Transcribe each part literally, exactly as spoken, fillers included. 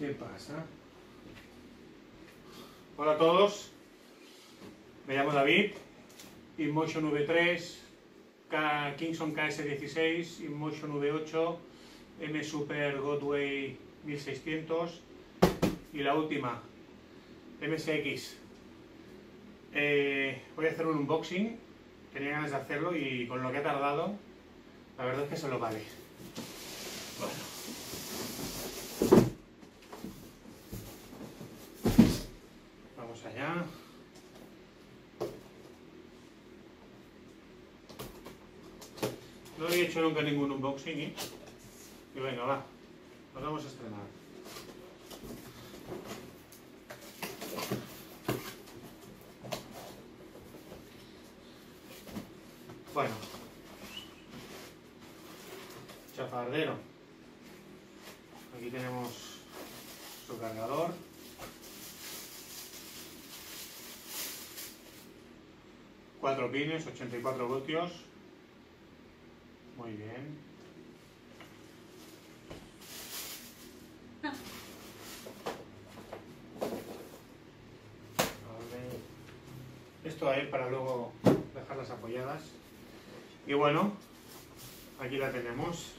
¿Qué pasa? Hola a todos, me llamo David, InMotion V tres, K, Kingston K S dieciséis, InMotion V ocho, M Super Godway mil seiscientos y la última, M S X. Eh, voy a hacer un unboxing, tenía ganas de hacerlo y con lo que ha tardado, la verdad es que se lo vale. Bueno. Vamos allá. No había hecho nunca ningún unboxing, ¿eh? Y venga, va, nos vamos a estrenar. Bueno, chafardero. Aquí tenemos su cargador. Cuatro pines, ochenta y cuatro voltios. Muy bien. Vale. Esto es para luego dejarlas apoyadas. Y bueno, aquí la tenemos.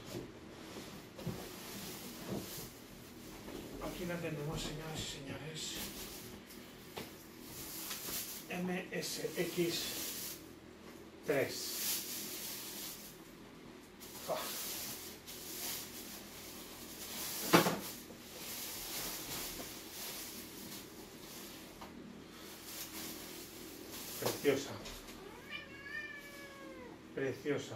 Aquí la tenemos, señoras y señores. M S X tres. Oh. Preciosa. Preciosa.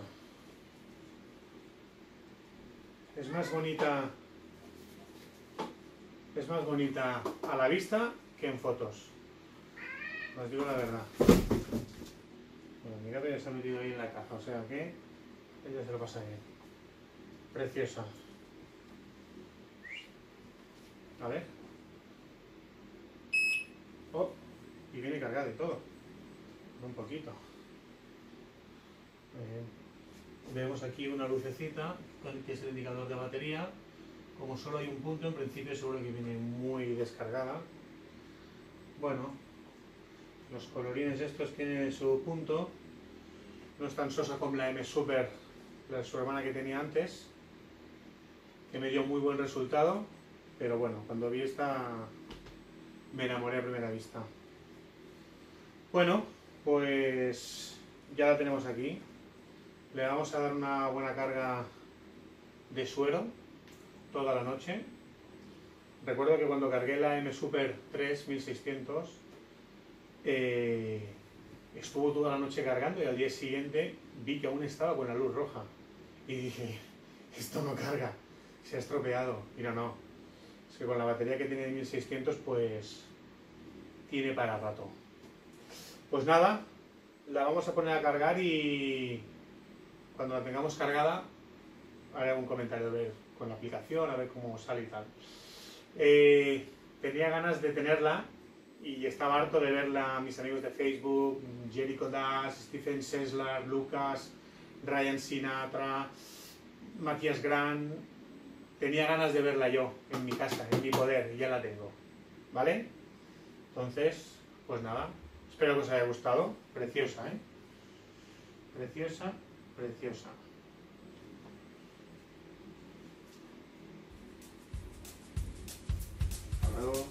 Es más bonita, es más bonita a la vista que en fotos. Os digo la verdad. Bueno, mi gato ya se ha metido ahí en la caja, o sea que ella se lo pasa bien. Preciosa. A ver. Oh, y viene cargada de todo. Un poquito. Eh, vemos aquí una lucecita que es el indicador de batería. Como solo hay un punto, en principio seguro que viene muy descargada. Bueno, los colorines estos tienen su punto. No es tan sosa como la M Super, la su hermana que tenía antes, que me dio muy buen resultado, pero bueno, cuando vi esta me enamoré a primera vista. Bueno, pues ya la tenemos aquí. Le vamos a dar una buena carga de suero toda la noche. Recuerdo que cuando cargué la M Super tres mil seiscientos eh, estuvo toda la noche cargando y al día siguiente vi que aún estaba con la luz roja y dije, esto no carga, se ha estropeado. Y no, no, es que con la batería que tiene de mil seiscientos pues tiene para rato. Pues nada, la vamos a poner a cargar y cuando la tengamos cargada haré un comentario de ver con la aplicación, a ver cómo sale y tal. Eh, tenía ganas de tenerla y estaba harto de verla a mis amigos de Facebook, Jericho Dash, Stephen Sessler, Lucas, Ryan Sinatra, Matías Gran. Tenía ganas de verla yo en mi casa, en mi poder, y ya la tengo. ¿Vale? Entonces, pues nada, espero que os haya gustado. Preciosa, ¿eh? Preciosa, preciosa. Hasta luego.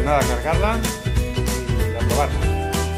nada, cargarla y a probarla.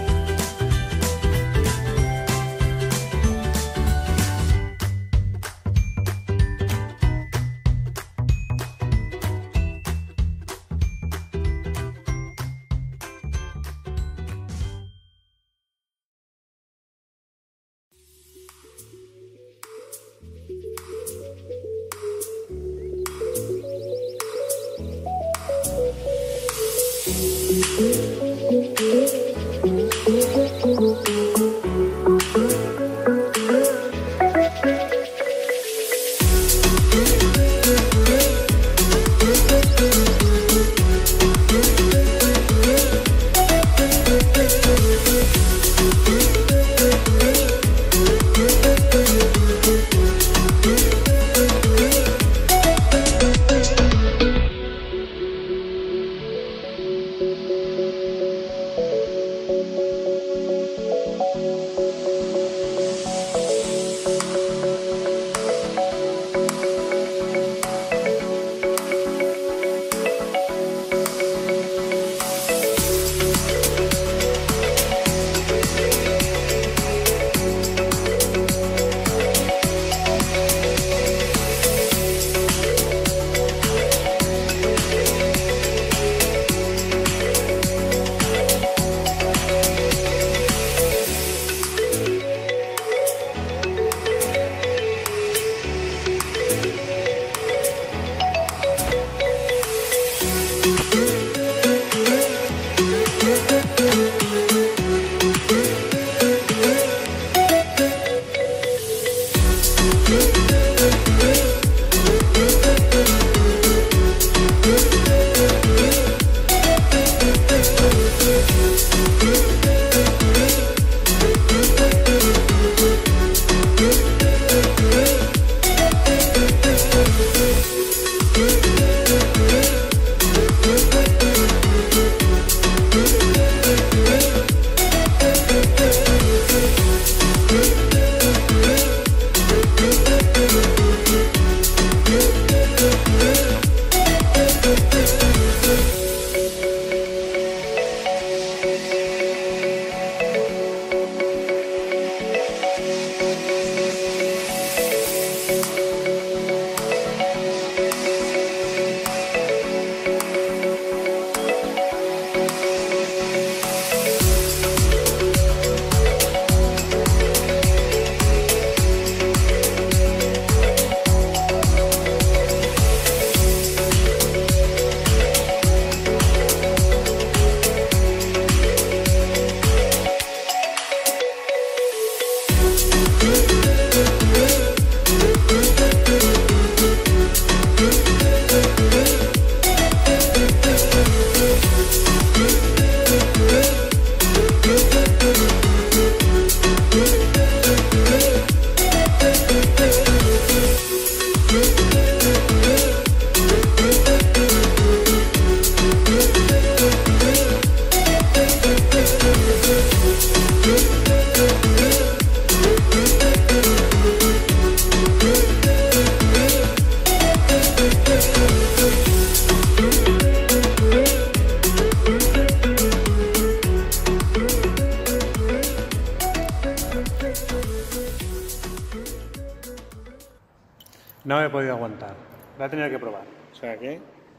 No me he podido aguantar, la he tenido que probar, o sea que...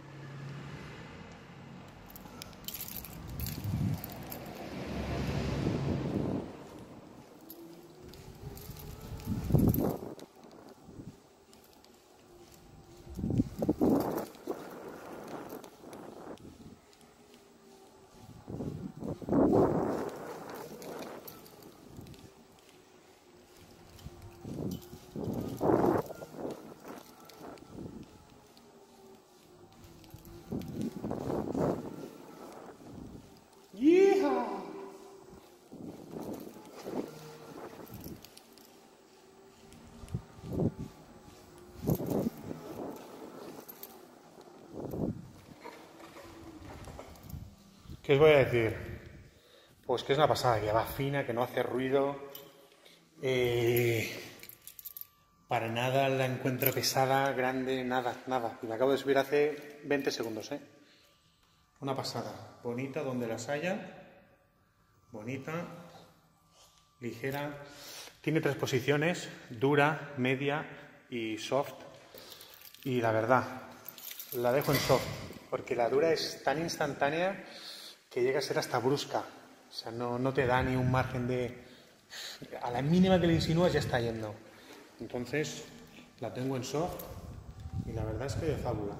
¿Qué os voy a decir? Pues que es una pasada, que va fina, que no hace ruido. Eh, para nada la encuentro pesada, grande, nada, nada. Y me acabo de subir hace veinte segundos, ¿eh? Una pasada, bonita donde las haya, bonita, ligera. Tiene tres posiciones, dura, media y soft. Y la verdad, la dejo en soft, porque la dura es tan instantánea que llega a ser hasta brusca. O sea, no, no te da ni un margen de... A la mínima que le insinúas ya está yendo. Entonces, la tengo en soft y la verdad es que de fábula.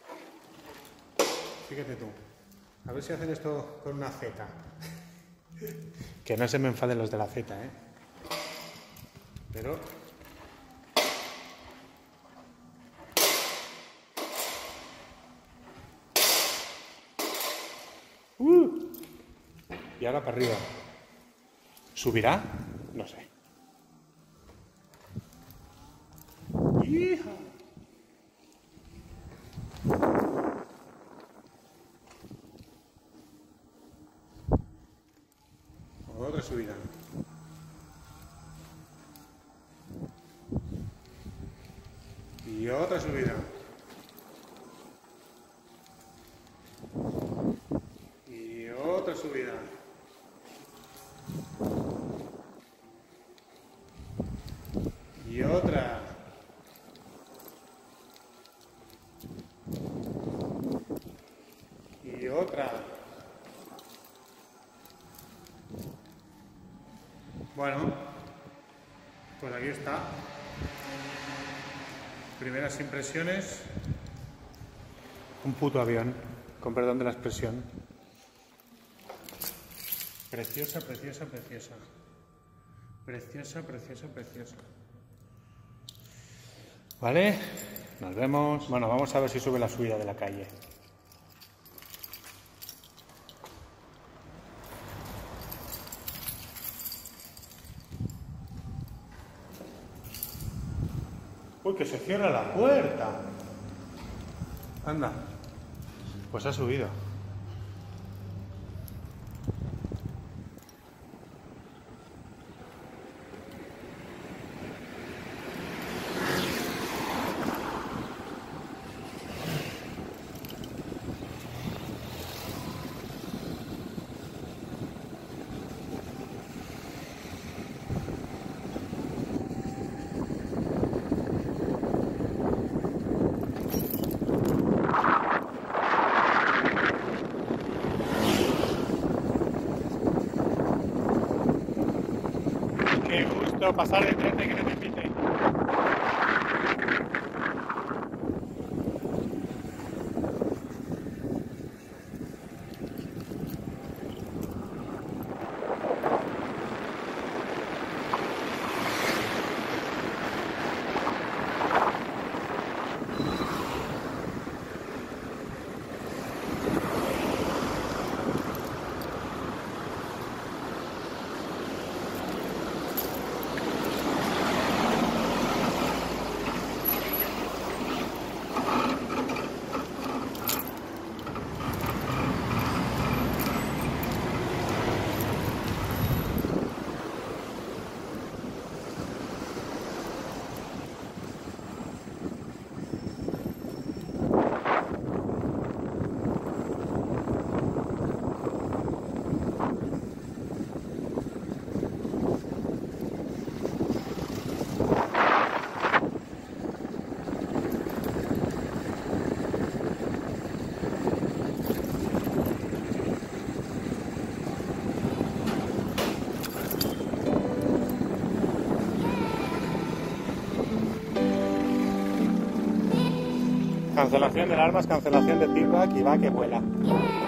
Fíjate tú. A ver si hacen esto con una Z. Que no se me enfaden los de la Z, ¿eh? Pero... Uh. Y ahora para arriba. ¿Subirá? No sé. ¡Hija! Otra subida. Y otra subida. Y otra subida. Y otra. Y otra. Bueno, pues aquí está. Primeras impresiones. Un puto avión, con perdón de la expresión. Preciosa, preciosa, preciosa. Preciosa, preciosa, preciosa. Vale, nos vemos. Bueno, vamos a ver si sube la subida de la calle. Uy, que se cierra la puerta. Anda, pues ha subido. Qué gusto pasar de frente que no te pite. Cancelación de alarmas, cancelación de feedback y va que vuela.